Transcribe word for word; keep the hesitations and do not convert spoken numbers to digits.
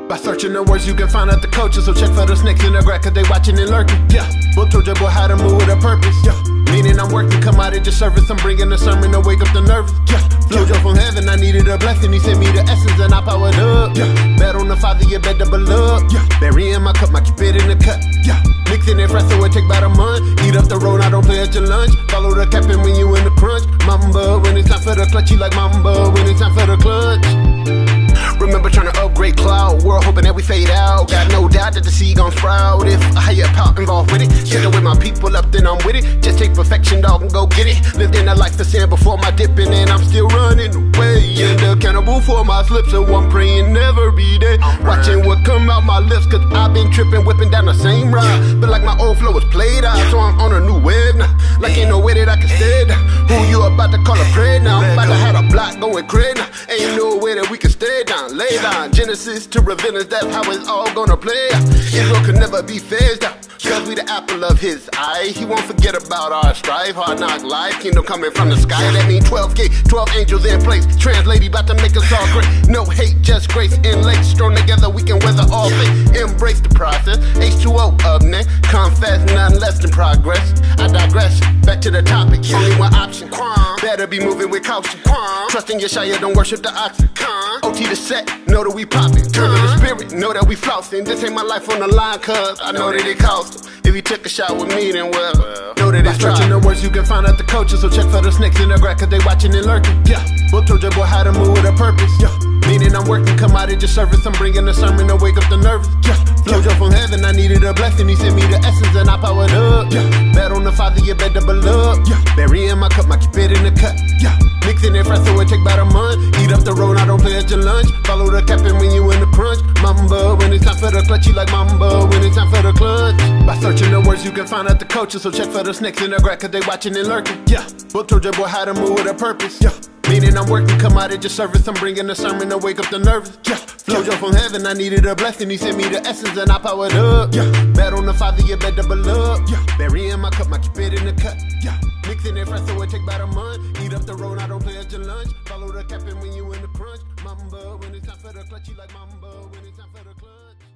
By searching the words you can find out the culture. So check for the snakes in the grass cause they watching and lurking. Yeah, book told your boy how to move with a purpose. Yeah, meaning I'm working, come out at your service. I'm bringing the sermon to wake up the nervous. Yeah, flowed from heaven, I needed a blessing. He sent me the essence and I powered up. Yeah, bet on the Father, you better beloved. Yeah, burying my cup, my cupid in the cut. Yeah, mixing it fresh so it take about a month. Eat up the road, I don't play at your lunch. Follow the captain when you in the crunch. Mamba, when it's time for the clutch, he like Mamba, when it's time for the clutch. Remember trying to upgrade cloud world, hoping that we fade out. Got no doubt that the seed gon' sprout if a higher power involved with it. Sticking with my people up, then I'm with it. Just take perfection, dog, and go get it. Lived in a life of sin before my dipping, and I'm still running away. And accountable for my slips, so I'm praying never be there. Watching what come out my lips, cause I've been tripping, whipping down the same ride. But like my old flow was played out, so I'm on a new wave now. Like ain't no way that I can stay down. Who you about to call a prayer now? I'm about to have a block going crazy now. Ain't no way that we can stay down. Lay down, Genesis to Revealers, that's how it's all gonna play. Israel could never be phased out, cause we the apple of his eye. He won't forget about our strife, hard knock life, kingdom coming from the sky. That mean twelve K, twelve angels in place. Translate, about to make us all great. No hate, just grace in lakes. Strong together, we can weather all fate. Embrace the process, H two O up next. Confess, none less than progress. I digress, back to the topic, only one option. Better be moving with caution. Trust in your Shia, don't worship the oxen. O T the set, know that we poppin'. Turn to the spirit, know that we flossing. This ain't my life on the line, cuz I know that it cost him. If he took a shot with me, then well, know that it's by searching the words you can find out the culture. So check for the snakes in the grass cause they watching and lurking. Yeah, book told your boy how to move with a purpose. Yeah, meaning I'm working, come out at your service. I'm bringing the sermon to wake up the nervous. Yeah, flowed from heaven, I needed a blessing. He sent me the essence and I powered up. Yeah, bet on the Father, you better beloved. Yeah, burying my cup, my cupid in the cut. Yeah, mixing it fresh so it take about a month. Eat up the road, I don't play at your lunch. Follow the captain when you in the crunch. Mamba, when it's time for the clutch, he like Mamba, when it's time for the clutch. By searching the words you can find out the culture. So check for the snakes in the grass cause they watching and lurking. Yeah, book told your boy how to move with a purpose. Yeah, meaning I'm working, come out at your service. I'm bringing the sermon to wake up the nervous. Yeah, flowed from heaven, I needed a blessing. He sent me the essence and I powered up. Yeah, bet on the Father, you better beloved. Yeah, burying my cup, my cupid in the cut. Yeah, mixing it fresh so it take about a month. Eat up the road, I don't play at your lunch. Follow the captain when you in the crunch. Mamba, when it's time for the clutch, he like Mamba, when it's time for the clutch.